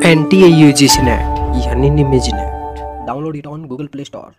NTA-UGC NET यानी निमिज net. Download it on Google Play Store.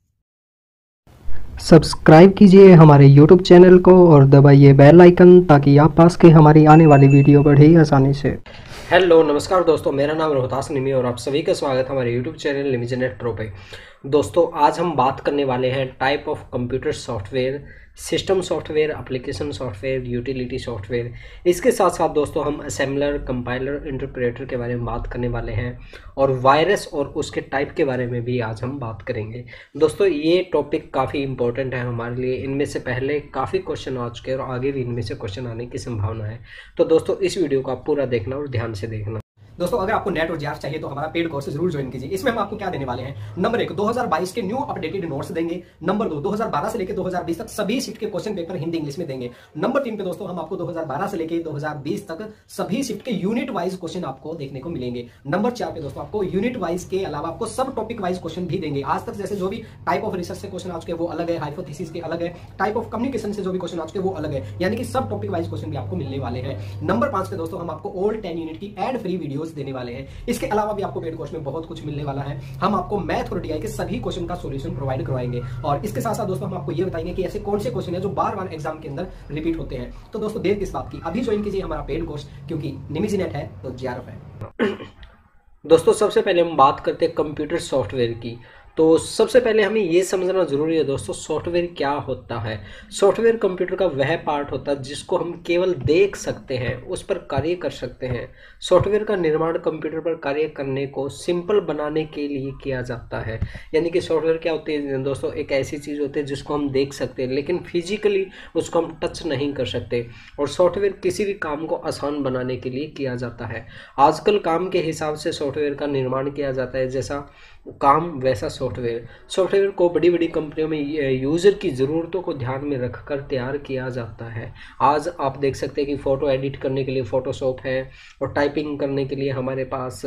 Subscribe कीजिए हमारे YouTube चैनल को और दबाइए बेल आइकन ताकि आप पास के हमारी आने वाली वीडियो बढ़े आसानी से। हेलो नमस्कार दोस्तों, मेरा नाम रोहतास निमी और आप सभी का स्वागत है हमारे YouTube चैनल निमिज नेट प्रो पे। दोस्तों आज हम बात करने वाले हैं type of computer software, system software, application software, utility software. इसके साथ साथ दोस्तों हम असेंबलर, कंपाइलर, इंटरप्रेटर के बारे में बात करने वाले हैं और वायरस और उसके टाइप के बारे में भी आज हम बात करेंगे। दोस्तों ये टॉपिक काफ़ी इंपॉर्टेंट है हमारे लिए। इनमें से पहले काफ़ी क्वेश्चन आ चुके हैं और आगे भी इनमें से क्वेश्चन आने की संभावना है। तो दोस्तों इस वीडियो को आप पूरा देखना और ध्यान से देखना। दोस्तों अगर आपको नेट और जीआर चाहिए तो हमारा पेड कोर्स जरूर ज्वाइन कीजिए। इसमें हम आपको क्या देने वाले हैं, नंबर 1 2022 के न्यू अपडेटेड नोट्स देंगे। नंबर 2 2012 से लेकर 2020 तक सभी शिफ्ट के क्वेश्चन पेपर हिंदी इंग्लिश में देंगे। नंबर 3 पे दोस्तों हम आपको 2012 से लेकर 2020 तक सभी शिफ्ट के यूनिट वाइज क्वेश्चन आपको देखने को मिलेंगे। नंबर 4 पे दोस्तों आपको यूनिट वाइज के अलावा आपको सब टॉपिक वाइज क्वेश्चन भी देंगे। आज तक जैसे जो भी टाइप ऑफ रिसर्च से क्वेश्चन आ चुके हैं वो अलग है, हाइपोथेसिस के अलग है, टाइप ऑफ कम्युनिकेशन से जो भी क्वेश्चन आ चुके हैं वो अलग है, यानी कि सब टॉपिक वाइज क्वेश्चन भी आपको मिलने वाले हैं। नंबर 5 पे दोस्तों हम आपको ऑल 10 यूनिट की एड फ्री वीडियोस देने वाले हैं। इसके अलावा भी आपको पेड कोर्स में बहुत कुछ मिलने वाला है। हम आपको मैथ और डीआई के सभी क्वेश्चन का सॉल्यूशन प्रोवाइड करवाएंगे और इसके साथ साथ दोस्तों हम आपको ये बताएंगे कि ऐसे कौन से क्वेश्चन है जो बार बार एग्जाम के अंदर रिपीट होते हैं। तो दोस्तों देर किस बात की, अभी ज्वाइन कीजिए हमारा पेड कोर्स, क्योंकि निमिज नेट है तो जीआरएफ है। दोस्तों सबसे पहले हम बात करते हैं कंप्यूटर सॉफ्टवेयर की। तो सबसे पहले हमें ये समझना ज़रूरी है दोस्तों, सॉफ्टवेयर क्या होता है। सॉफ्टवेयर कंप्यूटर का वह पार्ट होता है जिसको हम केवल देख सकते हैं, उस पर कार्य कर सकते हैं। सॉफ्टवेयर का निर्माण कंप्यूटर पर कार्य करने को सिंपल बनाने के लिए किया जाता है। यानी कि सॉफ्टवेयर क्या होती है दोस्तों, एक ऐसी चीज़ होती है जिसको हम देख सकते हैं लेकिन फिजिकली उसको हम टच नहीं कर सकते। और सॉफ्टवेयर किसी भी काम को आसान बनाने के लिए किया जाता है। आजकल काम के हिसाब से सॉफ्टवेयर का निर्माण किया जाता है, जैसा काम वैसा सॉफ्टवेयर। सॉफ्टवेयर को बड़ी बड़ी कंपनियों में यूज़र की ज़रूरतों को ध्यान में रखकर तैयार किया जाता है। आज आप देख सकते हैं कि फ़ोटो एडिट करने के लिए फ़ोटोशॉप है और टाइपिंग करने के लिए हमारे पास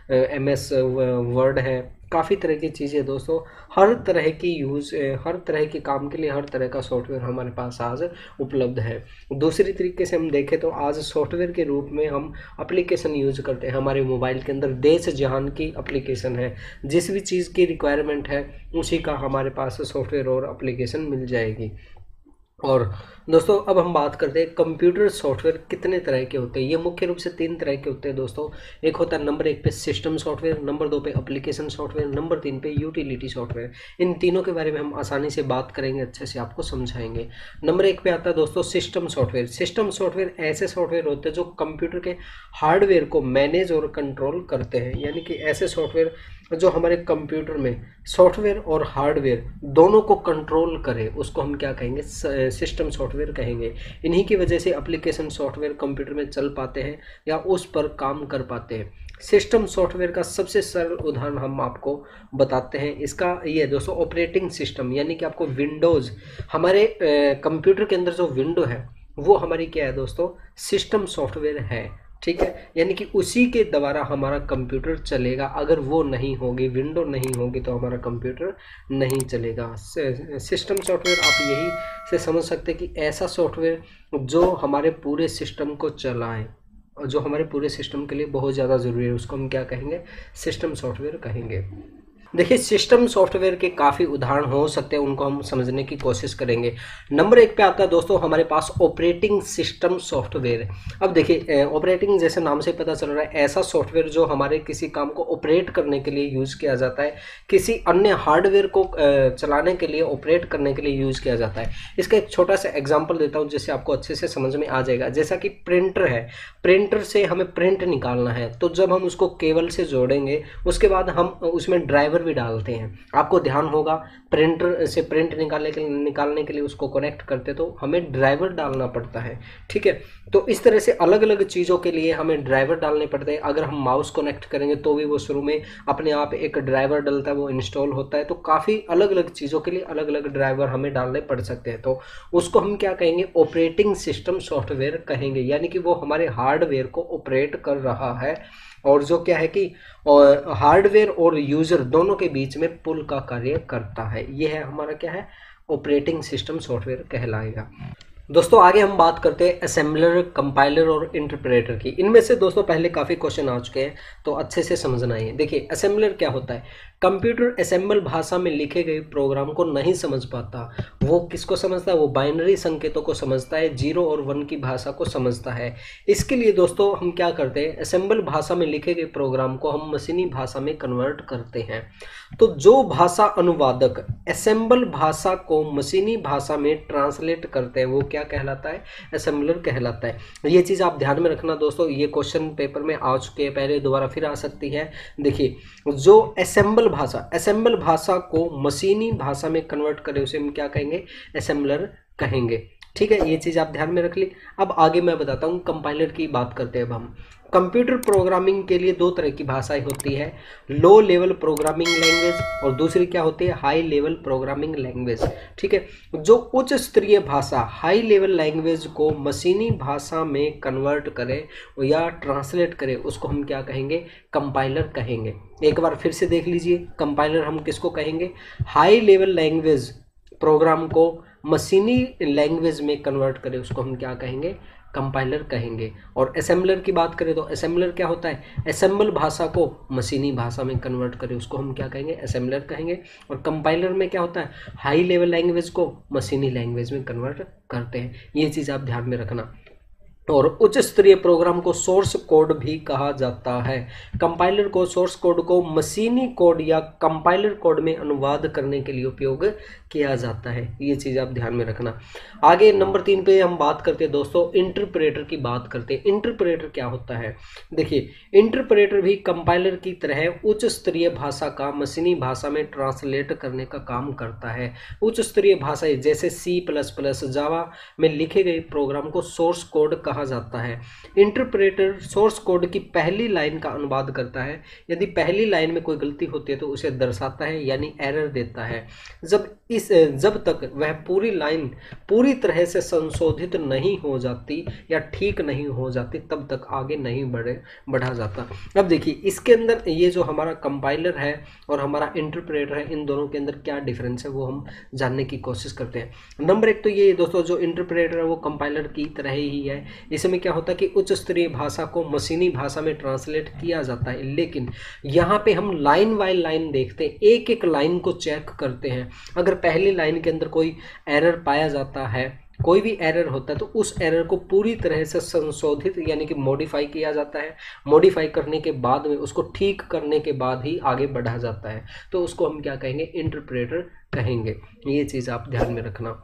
MS वर्ड है। काफ़ी तरह की चीज़ें दोस्तों, हर तरह के काम के लिए हर तरह का सॉफ्टवेयर हमारे पास आज उपलब्ध है। दूसरी तरीके से हम देखें तो आज सॉफ्टवेयर के रूप में हम एप्लीकेशन यूज़ करते हैं। हमारे मोबाइल के अंदर देश जहान की एप्लीकेशन है, जिस भी चीज़ की रिक्वायरमेंट है उसी का हमारे पास सॉफ्टवेयर और एप्लीकेशन मिल जाएगी। और दोस्तों अब हम बात करते हैं कंप्यूटर सॉफ्टवेयर कितने तरह के होते हैं। ये मुख्य रूप से 3 तरह के होते हैं दोस्तों। एक होता है नंबर 1 पे सिस्टम सॉफ्टवेयर, नंबर 2 पे एप्लीकेशन सॉफ्टवेयर, नंबर 3 पे यूटिलिटी सॉफ्टवेयर। इन तीनों के बारे में हम आसानी से बात करेंगे, अच्छे से आपको समझाएंगे। नंबर 1 पे आता है दोस्तों सिस्टम सॉफ्टवेयर। सिस्टम सॉफ्टवेयर ऐसे सॉफ्टवेयर होते हैं जो कंप्यूटर के हार्डवेयर को मैनेज और कंट्रोल करते हैं। यानी कि ऐसे सॉफ्टवेयर जो हमारे कंप्यूटर में सॉफ्टवेयर और हार्डवेयर दोनों को कंट्रोल करे, उसको हम क्या कहेंगे, सिस्टम सॉफ्टवेयर कहेंगे। इन्हीं की वजह से एप्लीकेशन सॉफ्टवेयर कंप्यूटर में चल पाते हैं या उस पर काम कर पाते हैं। सिस्टम सॉफ्टवेयर का सबसे सरल उदाहरण हम आपको बताते हैं। इसका ये दोस्तों ऑपरेटिंग सिस्टम, यानी कि आपको विंडोज़, हमारे कंप्यूटर के अंदर जो विंडो है वो हमारी क्या है दोस्तों, सिस्टम सॉफ्टवेयर है। ठीक है, यानी कि उसी के द्वारा हमारा कंप्यूटर चलेगा। अगर वो नहीं होगी, विंडो नहीं होगी, तो हमारा कंप्यूटर नहीं चलेगा। सिस्टम सॉफ्टवेयर आप यही से समझ सकते हैं कि ऐसा सॉफ्टवेयर जो हमारे पूरे सिस्टम को चलाए और जो हमारे पूरे सिस्टम के लिए बहुत ज़्यादा ज़रूरी है, उसको हम क्या कहेंगे, सिस्टम सॉफ्टवेयर कहेंगे। देखिए सिस्टम सॉफ्टवेयर के काफ़ी उदाहरण हो सकते हैं, उनको हम समझने की कोशिश करेंगे। नंबर 1 पे आता है दोस्तों हमारे पास ऑपरेटिंग सिस्टम सॉफ्टवेयर। अब देखिए ऑपरेटिंग जैसे नाम से पता चल रहा है, ऐसा सॉफ्टवेयर जो हमारे किसी काम को ऑपरेट करने के लिए यूज़ किया जाता है, किसी अन्य हार्डवेयर को चलाने के लिए, ऑपरेट करने के लिए यूज़ किया जाता है। इसका एक छोटा सा एग्जाम्पल देता हूँ जिससे आपको अच्छे से समझ में आ जाएगा। जैसा कि प्रिंटर है, प्रिंटर से हमें प्रिंट निकालना है, तो जब हम उसको केबल से जोड़ेंगे उसके बाद हम उसमें ड्राइवर भी डालते हैं। आपको ध्यान होगा प्रिंटर से प्रिंट निकालने के लिए उसको कनेक्ट करते तो हमें ड्राइवर डालना पड़ता है। ठीक है, तो इस तरह से अलग अलग चीज़ों के लिए हमें ड्राइवर डालने पड़ते हैं। अगर हम माउस कनेक्ट करेंगे तो भी वो शुरू में अपने आप एक ड्राइवर डलता है, वो इंस्टॉल होता है। तो काफ़ी अलग अलग चीज़ों के लिए अलग अलग ड्राइवर हमें डालने पड़ सकते हैं। तो उसको हम क्या कहेंगे, ऑपरेटिंग सिस्टम सॉफ्टवेयर कहेंगे। यानी कि वो हमारे हार्डवेयर को ऑपरेट कर रहा है और जो क्या है कि हार्डवेयर और यूज़र दोनों के बीच में पुल का कार्य करता है। ये है हमारा क्या है, ऑपरेटिंग सिस्टम सॉफ्टवेयर कहलाएगा। दोस्तों आगे हम बात करते हैं असेंबलर, कंपाइलर और इंटरप्रेटर की। इनमें से दोस्तों पहले काफ़ी क्वेश्चन आ चुके हैं, तो अच्छे से समझना है। देखिए असेंबलर क्या होता है, कंप्यूटर असेंबल भाषा में लिखे गए प्रोग्राम को नहीं समझ पाता। वो किसको समझता है, वो बाइनरी संकेतों को समझता है, 0 और 1 की भाषा को समझता है। इसके लिए दोस्तों हम क्या करते हैं, असेंबल भाषा में लिखे गए प्रोग्राम को हम मशीनी भाषा में कन्वर्ट करते हैं। तो जो भाषा अनुवादक असेंबल भाषा को मशीनी भाषा में ट्रांसलेट करते हैं वो क्या कहलाता है, असेंबलर कहलाता है। ये चीज़ आप ध्यान में रखना दोस्तों, ये क्वेश्चन पेपर में आ चुके हैं पहले, दोबारा फिर आ सकती है। देखिए जो असेंबल भाषा को मशीनी भाषा में कन्वर्ट करे उसे हम क्या कहेंगे, असेंबलर कहेंगे। ठीक है, ये चीज़ आप ध्यान में रख ली। अब आगे मैं बताता हूँ, कंपाइलर की बात करते हैं अब हम। कंप्यूटर प्रोग्रामिंग के लिए दो तरह की भाषाएं होती है, लो लेवल प्रोग्रामिंग लैंग्वेज और दूसरी क्या होती है, हाई लेवल प्रोग्रामिंग लैंग्वेज। ठीक है, जो उच्च स्तरीय भाषा हाई लेवल लैंग्वेज को मशीनी भाषा में कन्वर्ट करे या ट्रांसलेट करे उसको हम क्या कहेंगे, कंपाइलर कहेंगे। एक बार फिर से देख लीजिए, कंपाइलर हम किसको कहेंगे, हाई लेवल लैंग्वेज प्रोग्राम को मशीनी लैंग्वेज में कन्वर्ट करे उसको हम क्या कहेंगे, कंपाइलर कहेंगे। और असेंबलर की बात करें तो असेंबलर क्या होता है, असेंबल भाषा को मशीनी भाषा में कन्वर्ट करे उसको हम क्या कहेंगे, असेंबलर कहेंगे। और कंपाइलर में क्या होता है, हाई लेवल लैंग्वेज को मशीनी लैंग्वेज में कन्वर्ट करते हैं। ये चीज़ आप ध्यान में रखना। और उच्च स्तरीय प्रोग्राम को सोर्स कोड भी कहा जाता है। कंपाइलर को सोर्स कोड को मशीनी कोड या कंपाइलर कोड में अनुवाद करने के लिए उपयोग किया जाता है। ये चीज़ आप ध्यान में रखना। आगे नंबर 3 पे हम बात करते हैं दोस्तों, इंटरप्रेटर की बात करते हैं। इंटरप्रेटर क्या होता है, देखिए इंटरप्रेटर भी कंपाइलर की तरह उच्च स्तरीय भाषा का मशीनी भाषा में ट्रांसलेट करने का काम करता है। उच्च स्तरीय भाषाएं जैसे C++, जावा में लिखे गए प्रोग्राम को सोर्स कोड कहा जाता है। इंटरप्रेटर सोर्स कोड की पहली लाइन का अनुवाद करता है। यदि पहली लाइन में कोई गलती होती है तो उसे दर्शाता है, यानी एरर देता है। जब तक वह पूरी लाइन पूरी तरह से संशोधित नहीं हो जाती या ठीक नहीं हो जाती तब तक आगे नहीं बढ़ा जाता। अब देखिए इसके अंदर ये जो हमारा कंपाइलर है और हमारा इंटरप्रेटर है, इन दोनों के अंदर क्या डिफरेंस है वो हम जानने की कोशिश करते हैं। नंबर 1 तो ये दोस्तों, जो इंटरप्रेटर है वो कंपाइलर की तरह ही है। इसमें क्या होता है कि उच्च स्तरीय भाषा को मशीनी भाषा में ट्रांसलेट किया जाता है, लेकिन यहाँ पे हम लाइन बाय लाइन देखते हैं, एक एक लाइन को चेक करते हैं। अगर पहली लाइन के अंदर कोई एरर पाया जाता है, कोई भी एरर होता है तो उस एरर को पूरी तरह से संशोधित यानी कि मॉडिफाई किया जाता है। मॉडिफाई करने के बाद में उसको ठीक करने के बाद ही आगे बढ़ा जाता है, तो उसको हम क्या कहेंगे, इंटरप्रेटर कहेंगे। ये चीज़ आप ध्यान में रखना।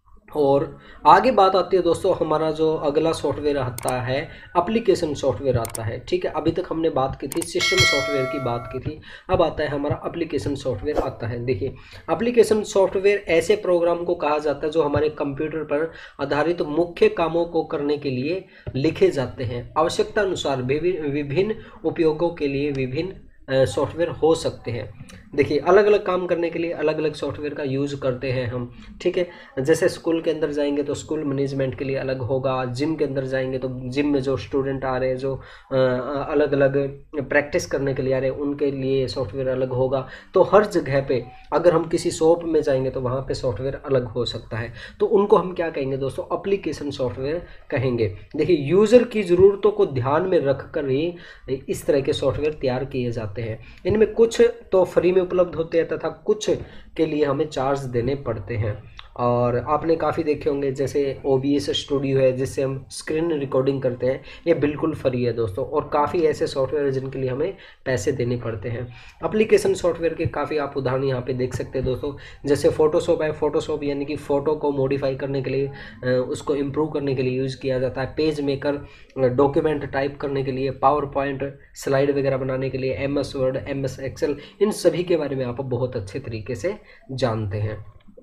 और आगे बात आती है दोस्तों, हमारा जो अगला सॉफ्टवेयर आता है एप्लीकेशन सॉफ्टवेयर आता है। ठीक है, अभी तक हमने बात की थी सिस्टम सॉफ्टवेयर की बात की थी, अब आता है हमारा एप्लीकेशन सॉफ्टवेयर आता है। देखिए एप्लीकेशन सॉफ्टवेयर ऐसे प्रोग्राम को कहा जाता है जो हमारे कंप्यूटर पर आधारित मुख्य कामों को करने के लिए लिखे जाते हैं। आवश्यकता अनुसार विभिन्न उपयोगों के लिए विभिन्न सॉफ्टवेयर हो सकते हैं। देखिए अलग अलग काम करने के लिए अलग अलग सॉफ्टवेयर का यूज़ करते हैं हम। ठीक है, जैसे स्कूल के अंदर जाएंगे तो स्कूल मैनेजमेंट के लिए अलग होगा, जिम के अंदर जाएंगे तो जिम में जो स्टूडेंट आ रहे हैं, जो अलग अलग प्रैक्टिस करने के लिए आ रहे हैं, उनके लिए सॉफ्टवेयर अलग होगा। तो हर जगह पे अगर हम किसी शॉप में जाएंगे तो वहाँ पे सॉफ्टवेयर अलग हो सकता है, तो उनको हम क्या कहेंगे दोस्तों, एप्लीकेशन सॉफ्टवेयर कहेंगे। देखिए यूज़र की ज़रूरतों को ध्यान में रख कर ही इस तरह के सॉफ्टवेयर तैयार किए जाते हैं। इनमें कुछ तो फ्री उपलब्ध होते हैं तथा कुछ के लिए हमें चार्ज देने पड़ते हैं। और आपने काफ़ी देखे होंगे, जैसे OBS स्टूडियो है जिससे हम स्क्रीन रिकॉर्डिंग करते हैं, ये बिल्कुल फ्री है दोस्तों। और काफ़ी ऐसे सॉफ्टवेयर हैं जिनके लिए हमें पैसे देने पड़ते हैं। एप्लीकेशन सॉफ्टवेयर के काफ़ी आप उदाहरण यहाँ पे देख सकते हैं दोस्तों, जैसे फोटोशॉप है। फोटोशॉप यानी कि फ़ोटो को मॉडिफाई करने के लिए, उसको इम्प्रूव करने के लिए यूज़ किया जाता है। पेज मेकर डॉक्यूमेंट टाइप करने के लिए, पावर पॉइंट स्लाइड वगैरह बनाने के लिए, MS वर्ड, MS एक्सेल, इन सभी के बारे में आप बहुत अच्छे तरीके से जानते हैं।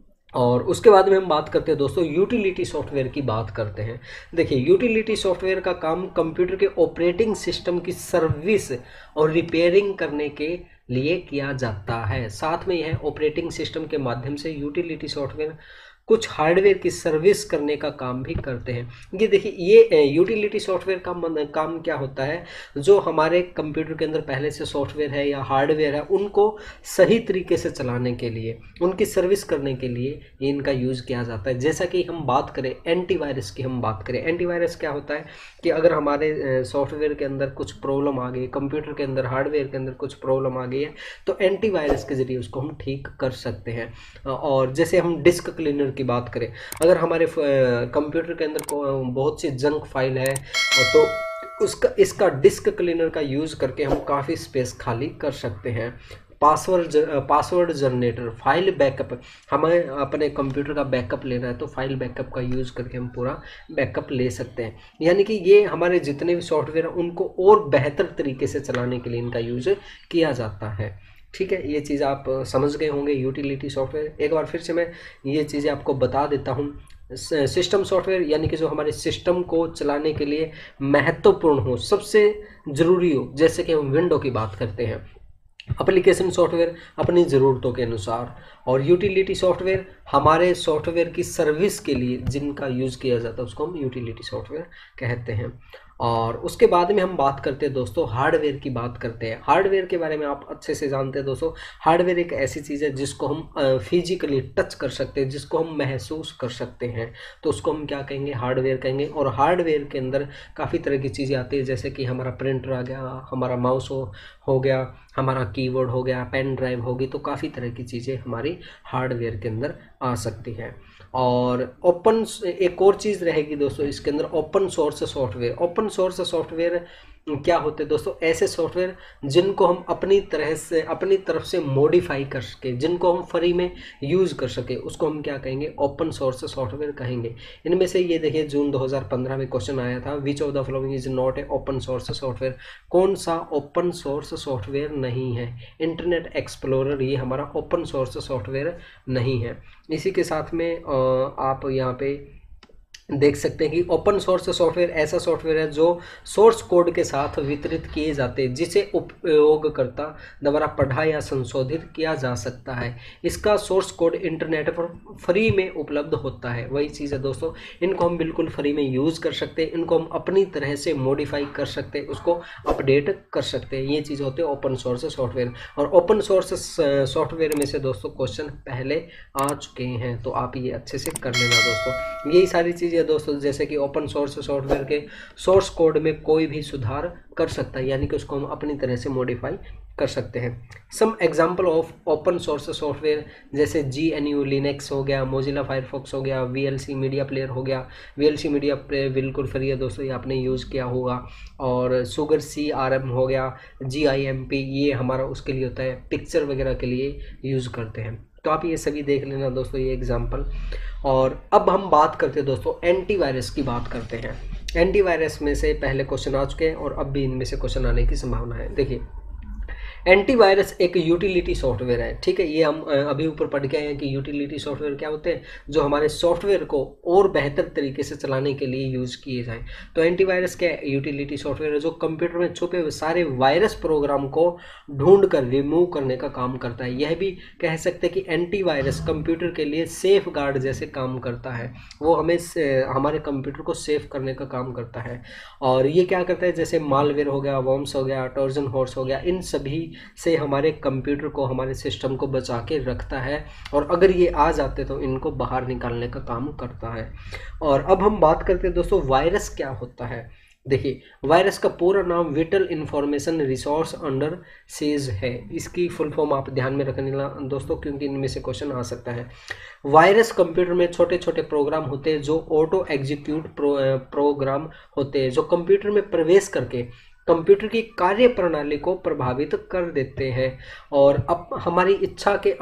और उसके बाद में हम बात करते हैं दोस्तों, यूटिलिटी सॉफ्टवेयर की बात करते हैं। देखिए यूटिलिटी सॉफ्टवेयर का काम कंप्यूटर के ऑपरेटिंग सिस्टम की सर्विस और रिपेयरिंग करने के लिए किया जाता है। साथ में यह ऑपरेटिंग सिस्टम के माध्यम से यूटिलिटी सॉफ्टवेयर कुछ हार्डवेयर की सर्विस करने का काम भी करते हैं। ये देखिए, ये यूटिलिटी सॉफ्टवेयर का काम क्या होता है, जो हमारे कंप्यूटर के अंदर पहले से सॉफ्टवेयर है या हार्डवेयर है उनको सही तरीके से चलाने के लिए, उनकी सर्विस करने के लिए इनका यूज़ किया जाता है। जैसा कि हम बात करें एंटीवायरस की, हम बात करें एंटीवायरस क्या होता है कि अगर हमारे सॉफ्टवेयर के अंदर कुछ प्रॉब्लम आ गई, कंप्यूटर के अंदर हार्डवेयर के अंदर कुछ प्रॉब्लम आ गई है, तो एंटीवायरस के जरिए उसको हम ठीक कर सकते हैं। और जैसे हम डिस्क क्लीनर की बात करें, अगर हमारे कंप्यूटर के अंदर बहुत सी जंक फाइल है तो इसका डिस्क क्लीनर का यूज़ करके हम काफ़ी स्पेस खाली कर सकते हैं। पासवर्ड जनरेटर, फाइल बैकअप, हमें अपने कंप्यूटर का बैकअप लेना है तो फाइल बैकअप का यूज़ करके हम पूरा बैकअप ले सकते हैं। यानी कि ये हमारे जितने भी सॉफ्टवेयर हैं उनको और बेहतर तरीके से चलाने के लिए इनका यूज़ किया जाता है। ठीक है, ये चीज़ आप समझ गए होंगे यूटिलिटी सॉफ्टवेयर। एक बार फिर से मैं ये चीज़ें आपको बता देता हूँ। सिस्टम सॉफ्टवेयर यानी कि जो हमारे सिस्टम को चलाने के लिए महत्वपूर्ण हो, सबसे ज़रूरी हो, जैसे कि हम विंडो की बात करते हैं, एप्लीकेशन सॉफ्टवेयर अपनी ज़रूरतों के अनुसार, और यूटिलिटी सॉफ्टवेयर हमारे सॉफ्टवेयर की सर्विस के लिए जिनका यूज़ किया जाता है उसको हम यूटिलिटी सॉफ्टवेयर कहते हैं। और उसके बाद में हम बात करते हैं दोस्तों हार्डवेयर की बात करते हैं। हार्डवेयर के बारे में आप अच्छे से जानते हैं दोस्तों। हार्डवेयर एक ऐसी चीज़ है जिसको हम फिजिकली टच कर सकते हैं, जिसको हम महसूस कर सकते हैं, तो उसको हम क्या कहेंगे, हार्डवेयर कहेंगे। और हार्डवेयर के अंदर काफ़ी तरह की चीज़ें आती है, जैसे कि हमारा प्रिंटर आ गया, हमारा माउस हो गया, हमारा कीबोर्ड हो गया, पेन ड्राइव होगी, तो काफ़ी तरह की चीज़ें हमारी हार्डवेयर के अंदर आ सकती हैं। और एक और चीज़ रहेगी दोस्तों इसके अंदर, open source software. Open source software क्या होते हैं दोस्तों, ऐसे सॉफ्टवेयर जिनको हम अपनी तरफ से मॉडिफाई कर सके, जिनको हम फ्री में यूज़ कर सके, उसको हम क्या कहेंगे, ओपन सोर्स सॉफ्टवेयर कहेंगे। इनमें से ये देखिए जून 2015 में क्वेश्चन आया था, which of the following is not a open source software. कौन सा ओपन सोर्स सॉफ्टवेयर नहीं है? इंटरनेट एक्सप्लोरर ये हमारा ओपन सोर्स सॉफ्टवेयर नहीं है। इसी के साथ में आप यहाँ पे देख सकते हैं कि ओपन सोर्स सॉफ्टवेयर ऐसा सॉफ्टवेयर है जो सोर्स कोड के साथ वितरित किए जाते हैं, जिसे उपयोगकर्ता द्वारा पढ़ा या संशोधित किया जा सकता है। इसका सोर्स कोड इंटरनेट पर फ्री में उपलब्ध होता है। वही चीज़ है दोस्तों, इनको हम बिल्कुल फ्री में यूज़ कर सकते हैं, इनको हम अपनी तरह से मॉडिफाई कर सकते हैं, उसको अपडेट कर सकते हैं। ये चीज़ होती है ओपन सोर्स सॉफ्टवेयर। और ओपन सोर्स सॉफ्टवेयर में से दोस्तों क्वेश्चन पहले आ चुके हैं, तो आप ये अच्छे से कर लेना दोस्तों। यही सारी चीज़ दोस्तों, जैसे कि ओपन सोर्स सॉफ्टवेयर के सोर्स कोड में कोई भी सुधार कर सकता है, यानी कि उसको हम अपनी तरह से मॉडिफाई कर सकते हैं। Some example of open source software जैसे GNU लिनक्स हो गया, मोजिला फायरफॉक्स हो गया, VLC मीडिया प्लेयर हो गया। VLC मीडिया प्लेयर बिल्कुल फ्री है दोस्तों, ये आपने यूज़ किया होगा। और सुगर CRM हो गया, GIMP ये हमारा उसके लिए होता है, पिक्चर वगैरह के लिए यूज़ करते हैं। तो आप ये सभी देख लेना दोस्तों, ये एग्जाम्पल। और अब हम बात करते हैं दोस्तों एंटीवायरस की बात करते हैं। एंटीवायरस में से पहले क्वेश्चन आ चुके हैं और अब भी इनमें से क्वेश्चन आने की संभावना है। देखिए, एंटीवायरस एक यूटिलिटी सॉफ्टवेयर है, ठीक है। ये हम अभी ऊपर पढ़ के आए हैं कि यूटिलिटी सॉफ्टवेयर क्या होते हैं, जो हमारे सॉफ्टवेयर को और बेहतर तरीके से चलाने के लिए यूज़ किए जाएं। तो एंटीवायरस क्या है, यूटिलिटी सॉफ्टवेयर है जो कंप्यूटर में छुपे हुए सारे वायरस प्रोग्राम को ढूंढ कर रिमूव करने का काम करता है। यह भी कह सकते हैं कि एंटीवायरस कंप्यूटर के लिए सेफ गार्ड जैसे काम करता है, वो हमें हमारे कंप्यूटर को सेफ करने का काम करता है। और ये क्या करता है, जैसे मालवेयर हो गया, वॉर्म्स हो गया, ट्रोजन हॉर्स हो गया, इन सभी से हमारे कंप्यूटर को, हमारे सिस्टम को बचा के रखता है। और अगर ये आ जाते तो इनको बाहर निकालने का काम करता है। और अब हम बात करते हैं दोस्तों वायरस क्या होता है। देखिए, वायरस का पूरा नाम vital information resource under siege है। इसकी फुल फॉर्म आप ध्यान में रखना दोस्तों, क्योंकि इनमें से क्वेश्चन आ सकता है। वायरस कंप्यूटर में छोटे छोटे प्रोग्राम होते हैं जो ऑटो एग्जीक्यूट प्रोग्राम होते हैं, जो कंप्यूटर में प्रवेश करके कंप्यूटर की कार्य प्रणाली को प्रभावित कर देते हैं। और अब हमारी इच्छा के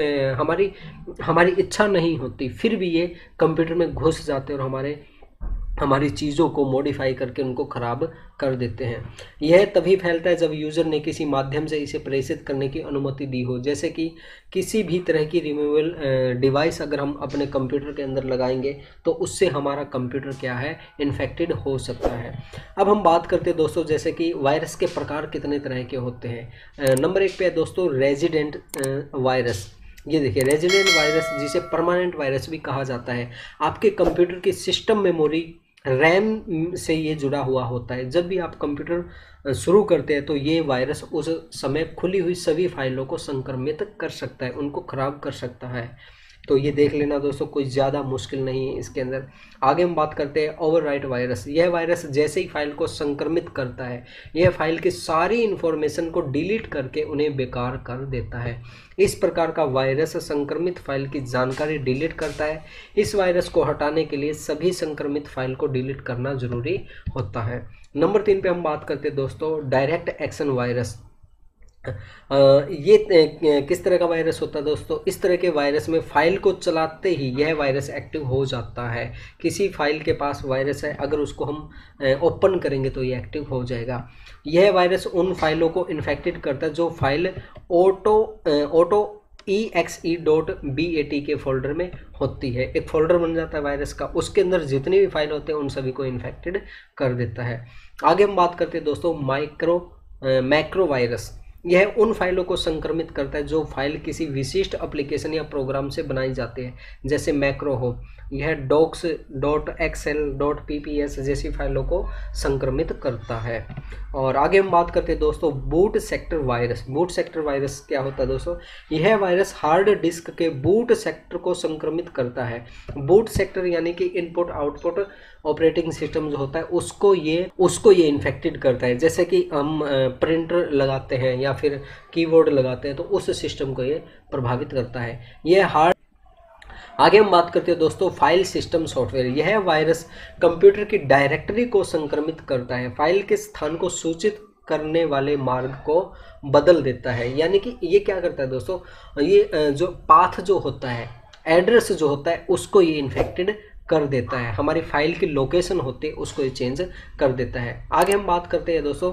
हमारी इच्छा नहीं होती, फिर भी ये कंप्यूटर में घुस जाते हैं और हमारी चीज़ों को मॉडिफाई करके उनको ख़राब कर देते हैं। यह तभी फैलता है जब यूज़र ने किसी माध्यम से इसे प्रेषित करने की अनुमति दी हो, जैसे कि किसी भी तरह की रिमूवल डिवाइस अगर हम अपने कंप्यूटर के अंदर लगाएंगे तो उससे हमारा कंप्यूटर क्या है, इन्फेक्टेड हो सकता है। अब हम बात करते हैं दोस्तों, जैसे कि वायरस के प्रकार कितने तरह के होते हैं। नंबर 1 पे है दोस्तों रेजिडेंट वायरस। ये देखिए रेजिडेंट वायरस, जिसे परमानेंट वायरस भी कहा जाता है, आपके कंप्यूटर की सिस्टम मेमोरी रैम से ये जुड़ा हुआ होता है। जब भी आप कंप्यूटर शुरू करते हैं तो ये वायरस उस समय खुली हुई सभी फाइलों को संक्रमित कर सकता है, उनको खराब कर सकता है। तो ये देख लेना दोस्तों, कोई ज़्यादा मुश्किल नहीं है इसके अंदर। आगे हम बात करते हैं ओवरराइट वायरस। यह वायरस जैसे ही फाइल को संक्रमित करता है, यह फाइल की सारी इन्फॉर्मेशन को डिलीट करके उन्हें बेकार कर देता है। इस प्रकार का वायरस संक्रमित फाइल की जानकारी डिलीट करता है। इस वायरस को हटाने के लिए सभी संक्रमित फाइल को डिलीट करना जरूरी होता है। नंबर 3 पे हम बात करते हैं दोस्तों डायरेक्ट एक्शन वायरस। ये किस तरह का वायरस होता है दोस्तों? इस तरह के वायरस में फाइल को चलाते ही यह वायरस एक्टिव हो जाता है। किसी फाइल के पास वायरस है, अगर उसको हम ओपन करेंगे तो ये एक्टिव हो जाएगा। यह वायरस उन फाइलों को इन्फेक्टेड करता है जो फाइल ऑटो exe.bat के फोल्डर में होती है। एक फोल्डर बन जाता है वायरस का, उसके अंदर जितनी भी फाइल होते हैं उन सभी को इन्फेक्टेड कर देता है। आगे हम बात करते हैं दोस्तों मैक्रो वायरस। यह उन फाइलों को संक्रमित करता है जो फाइल किसी विशिष्ट एप्लीकेशन या प्रोग्राम से बनाई जाती है, जैसे मैक्रो हो। यह docs.excel.pps जैसी फाइलों को संक्रमित करता है। और आगे हम बात करते हैं दोस्तों boot sector virus. Boot sector virus क्या होता है दोस्तों? यह वायरस हार्ड डिस्क के बूट सेक्टर को संक्रमित करता है। बूट सेक्टर यानी कि इनपुट आउटपुट ऑपरेटिंग सिस्टम जो होता है उसको ये इन्फेक्टेड करता है। जैसे कि हम प्रिंटर लगाते हैं या फिर कीबोर्ड लगाते हैं तो उस सिस्टम को ये प्रभावित करता है। आगे हम बात करते हैं दोस्तों फाइल सिस्टम सॉफ्टवेयर। यह वायरस कंप्यूटर की डायरेक्टरी को संक्रमित करता है, फाइल के स्थान को सूचित करने वाले मार्ग को बदल देता है। यानी कि ये क्या करता है दोस्तों, ये जो पाथ जो होता है, एड्रेस जो होता है, उसको ये इन्फेक्टेड कर देता है। हमारी फाइल की लोकेशन होती है उसको ये चेंज कर देता है। आगे हम बात करते हैं दोस्तों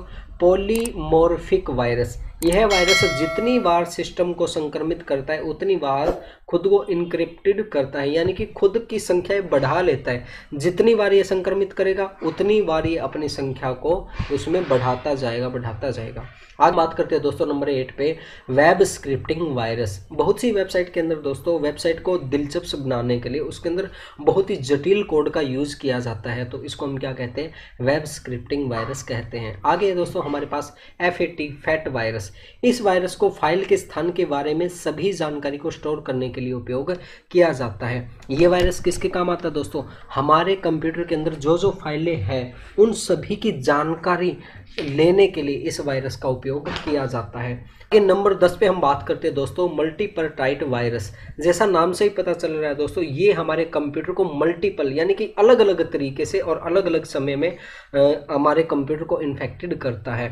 पॉलीमॉर्फिक वायरस। यह वायरस जितनी बार सिस्टम को संक्रमित करता है उतनी बार खुद को इनक्रिप्टेड करता है, यानी कि खुद की संख्या बढ़ा लेता है। जितनी बार ये संक्रमित करेगा उतनी बार ये अपनी संख्या को उसमें बढ़ाता जाएगा। आज बात करते हैं दोस्तों नंबर 8 पे वेब स्क्रिप्टिंग वायरस। बहुत सी वेबसाइट के अंदर दोस्तों वेबसाइट को दिलचस्प बनाने के लिए उसके अंदर बहुत ही जटिल कोड का यूज़ किया जाता है, तो इसको हम क्या कहते हैं? वेब स्क्रिप्टिंग वायरस कहते हैं। आगे दोस्तों हमारे पास फैट वायरस। इस वायरस को फाइल के स्थान के बारे में सभी जानकारी को स्टोर करने के लिए उपयोग किया जाता है। ये वायरस किसके काम आता है दोस्तों? हमारे कंप्यूटर के अंदर जो फाइलें हैं उन सभी की जानकारी लेने के लिए इस वायरस का उपयोग किया जाता है। ये नंबर 10 पे हम बात करते हैं दोस्तों मल्टीपर्टाइट वायरस। जैसा नाम से ही पता चल रहा है दोस्तों, ये हमारे कंप्यूटर को मल्टीपल यानी कि अलग अलग तरीके से और अलग अलग समय में हमारे कंप्यूटर को इन्फेक्टेड करता है।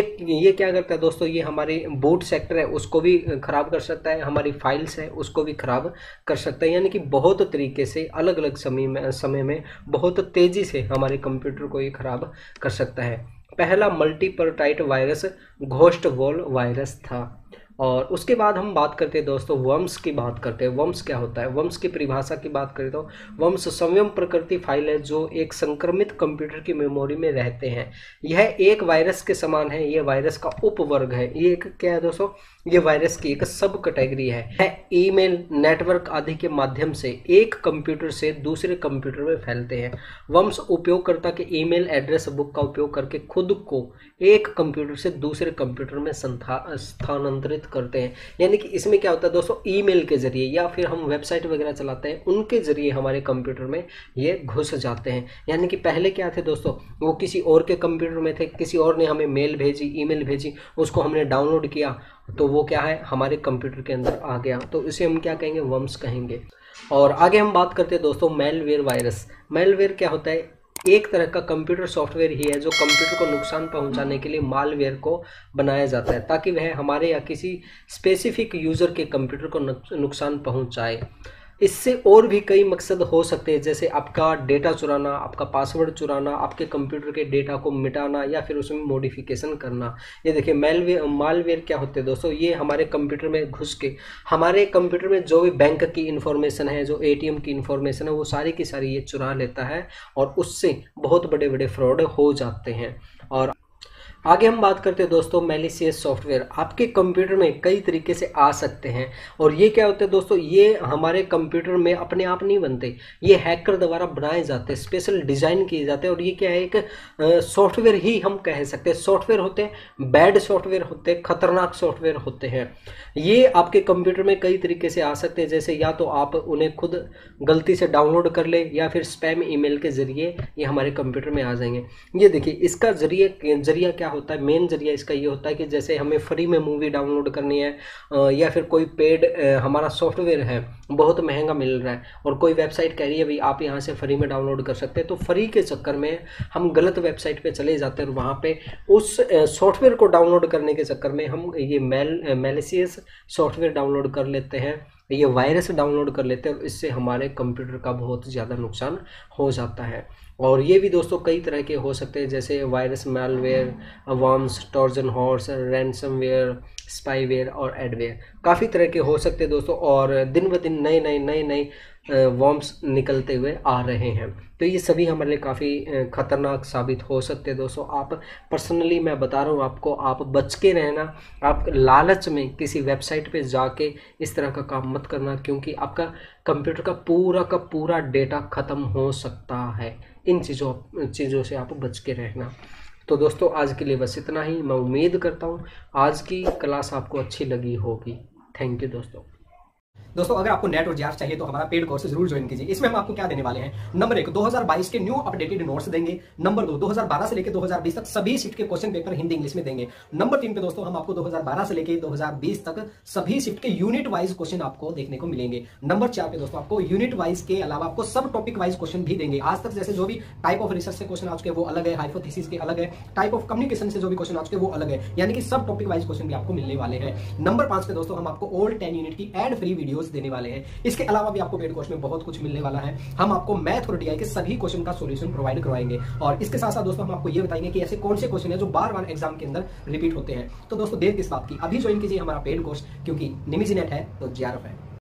ये क्या करता है दोस्तों? ये हमारी बूट सेक्टर है उसको भी खराब कर सकता है, हमारी फाइल्स है उसको भी खराब कर सकता है। यानी कि बहुत तरीके से अलग अलग समय में बहुत तेज़ी से हमारे कंप्यूटर को ये खराब कर सकता है। पहला multipartite virus ghost wall virus था। और उसके बाद हम बात करते हैं दोस्तों वर्म्स की बात करते हैं। वर्म्स क्या होता है? वर्म्स की परिभाषा की बात करें तो वर्म्स संयम प्रकृति फाइल है जो एक संक्रमित कंप्यूटर की मेमोरी में रहते हैं। यह एक वायरस के समान है, यह वायरस का उपवर्ग है। ये एक क्या है दोस्तों? ये वायरस की एक सब कैटेगरी है। यह ईमेल, नेटवर्क आदि के माध्यम से एक कंप्यूटर से दूसरे कंप्यूटर में फैलते हैं। वर्म्स उपयोगकर्ता के ईमेल एड्रेस बुक का उपयोग करके खुद को एक कंप्यूटर से दूसरे कंप्यूटर में स्थानांतरित करते हैं। यानी कि इसमें क्या होता है दोस्तों, ईमेल के जरिए या फिर हम वेबसाइट वगैरह चलाते हैं उनके जरिए हमारे कंप्यूटर में ये घुस जाते हैं। यानी कि पहले क्या थे दोस्तों, वो किसी और के कंप्यूटर में थे, किसी और ने हमें मेल भेजी, ईमेल भेजी, उसको हमने डाउनलोड किया तो वो क्या है हमारे कंप्यूटर के अंदर आ गया, तो इसे हम क्या कहेंगे? वर्म्स कहेंगे। और आगे हम बात करते हैं दोस्तों मैलवेयर वायरस। मैलवेयर क्या होता है? एक तरह का कंप्यूटर सॉफ्टवेयर ही है जो कंप्यूटर को नुकसान पहुंचाने के लिए मालवेयर को बनाया जाता है ताकि वह हमारे या किसी स्पेसिफिक यूज़र के कंप्यूटर को नुकसान पहुंचाए। इससे और भी कई मकसद हो सकते हैं, जैसे आपका डेटा चुराना, आपका पासवर्ड चुराना, आपके कंप्यूटर के डेटा को मिटाना या फिर उसमें मॉडिफिकेशन करना। ये देखिए मालवेयर क्या होते हैं दोस्तों? ये हमारे कंप्यूटर में घुस के हमारे कंप्यूटर में जो भी बैंक की इन्फॉर्मेशन है, जो ATM की इन्फॉर्मेशन है, वो सारी की सारी ये चुरा लेता है और उससे बहुत बड़े बड़े फ्रॉड हो जाते हैं। और आगे हम बात करते हैं दोस्तों मैलिशियस सॉफ्टवेयर। आपके कंप्यूटर में कई तरीके से आ सकते हैं और ये क्या होते हैं दोस्तों, ये हमारे कंप्यूटर में अपने आप नहीं बनते, ये हैकर द्वारा बनाए जाते हैं, स्पेशल डिजाइन किए जाते हैं। और ये क्या है, एक सॉफ्टवेयर ही हम कह सकते हैं। सॉफ्टवेयर होते हैं, बैड सॉफ्टवेयर होते हैं, खतरनाक सॉफ्टवेयर होते हैं। ये आपके कंप्यूटर में कई तरीके से आ सकते हैं, जैसे या तो आप उन्हें खुद गलती से डाउनलोड कर ले या फिर स्पैम ईमेल के जरिए ये हमारे कंप्यूटर में आ जाएंगे। ये देखिए, इसका जरिया क्या होता है, मेन जरिया इसका ये होता है कि जैसे हमें फ्री में मूवी डाउनलोड करनी है या फिर कोई पेड हमारा सॉफ्टवेयर है बहुत महंगा मिल रहा है और कोई वेबसाइट कह रही है भाई आप यहाँ से फ्री में डाउनलोड कर सकते हैं, तो फ्री के चक्कर में हम गलत वेबसाइट पे चले जाते हैं और वहाँ पे उस सॉफ्टवेयर को डाउनलोड करने के चक्कर में हम ये मैलिशियस सॉफ्टवेयर डाउनलोड कर लेते हैं, ये वायरस डाउनलोड कर लेते हैं और इससे हमारे कंप्यूटर का बहुत ज़्यादा नुकसान हो जाता है। और ये भी दोस्तों कई तरह के हो सकते हैं, जैसे virus, malware, worms, Trojan horse, ransomware, spyware और एडवेयर, काफ़ी तरह के हो सकते हैं दोस्तों। और दिन ब दिन नए वर्म्स निकलते हुए आ रहे हैं, तो ये सभी हमारे लिए काफ़ी खतरनाक साबित हो सकते हैं दोस्तों। आप पर्सनली मैं बता रहा हूँ आपको, आप बच के रहना, आप लालच में किसी वेबसाइट पे जाके इस तरह का काम मत करना, क्योंकि आपका कंप्यूटर का पूरा डेटा ख़त्म हो सकता है। इन चीज़ों से आप बच के रहना। तो दोस्तों आज के लिए बस इतना ही। मैं उम्मीद करता हूँ आज की क्लास आपको अच्छी लगी होगी। थैंक यू दोस्तों अगर आपको नेट और जीआर चाहिए तो हमारा पेड कोर्स जरूर ज्वाइन कीजिए। इसमें हम आपको क्या देने वाले हैं, नंबर 1 2022 के न्यू अपडेटेड नोट्स देंगे। नंबर 2 2012 से लेकर 2020 तक सभी शिफ्ट के क्वेश्चन पेपर हिंदी इंग्लिश में देंगे। नंबर 3 पे दोस्तों हम आपको 2012 से लेकर 2020 तक सभी शिफ्ट के यूनिट वाइज क्वेश्चन आपको देखने को मिलेंगे। नंबर 4 पे दोस्तों आपको यूनिट वाइज के अलावा आपको सब टॉपिक वाइज क्वेश्चन भी देंगे। आज तक जैसे जो भी टाइप ऑफ रिसर्च से क्वेश्चन आ चुके हैं वो अलग है, हाइपोथेसिस के अलग है, टाइप ऑफ कम्युनिकेशन से जो भी क्वेश्चन आ चुके हैं वो अलग है, यानी कि सब टॉपिक वाइज क्वेश्चन भी आपको मिलने वाले हैं। नंबर 5 पे दोस्तों हम आपको ऑल 10 यूनिट की एड फ्री वीडियोस देने वाले हैं। इसके अलावा भी आपको पेड कोर्स में बहुत कुछ मिलने वाला है। हम आपको मैथ और डीआई के सभी क्वेश्चन का सॉल्यूशन प्रोवाइड करवाएंगे और इसके साथ साथ दोस्तों हम आपको ये बताएंगे कि ऐसे कौन से क्वेश्चन है जो बार-बार एग्जाम के अंदर रिपीट होते हैं। तो दोस्तों देर किस बात की, अभी ज्वाइन कीजिए हमारा पेड कोर्स, क्योंकि निमिजी नेट है तो जीआरएफ है।